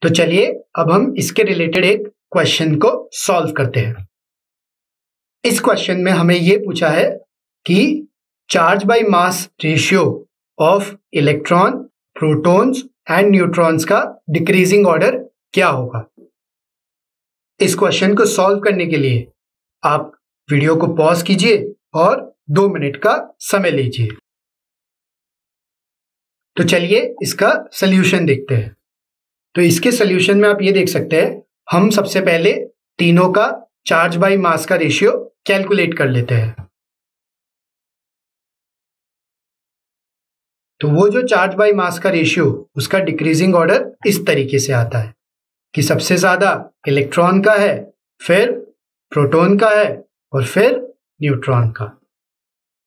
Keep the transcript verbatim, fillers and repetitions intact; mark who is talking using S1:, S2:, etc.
S1: तो चलिए अब हम इसके रिलेटेड एक क्वेश्चन को सॉल्व करते हैं। इस क्वेश्चन में हमें यह पूछा है कि charge by mass ratio of electron, protons and neutrons का डिक्रीजिंग ऑर्डर क्या होगा। इस क्वेश्चन को सॉल्व करने के लिए आप वीडियो को पॉज कीजिए और दो मिनट का समय लीजिए। तो चलिए इसका सल्यूशन देखते हैं। तो इसके सल्यूशन में आप ये देख सकते हैं, हम सबसे पहले तीनों का चार्ज बाय मास का रेशियो कैलकुलेट कर लेते हैं। तो वो जो चार्ज बाय मास का रेशियो, उसका डिक्रीजिंग ऑर्डर इस तरीके से आता है कि सबसे ज्यादा इलेक्ट्रॉन का है, फिर प्रोटॉन का है और फिर न्यूट्रॉन का।